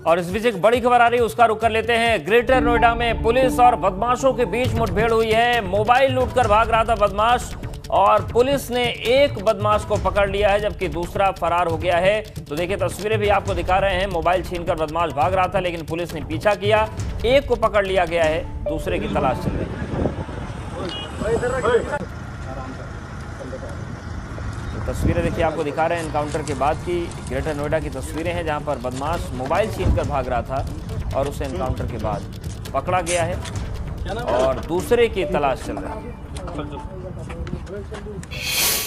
और इस बीच एक बड़ी खबर आ रही है, उसका रुख कर लेते हैं। ग्रेटर नोएडा में पुलिस और बदमाशों के बीच मुठभेड़ हुई है। मोबाइल लूटकर भाग रहा था बदमाश और पुलिस ने एक बदमाश को पकड़ लिया है, जबकि दूसरा फरार हो गया है। तो देखिए तस्वीरें भी आपको दिखा रहे हैं। मोबाइल छीनकर बदमाश भाग रहा था, लेकिन पुलिस ने पीछा किया, एक को पकड़ लिया गया है, दूसरे की तलाश चल रही है। तस्वीरें देखिए आपको दिखा रहे हैं एनकाउंटर के बाद की ग्रेटर नोएडा की तस्वीरें हैं, जहां पर बदमाश मोबाइल छीनकर भाग रहा था और उसे एनकाउंटर के बाद पकड़ा गया है और दूसरे की तलाश चल रही है।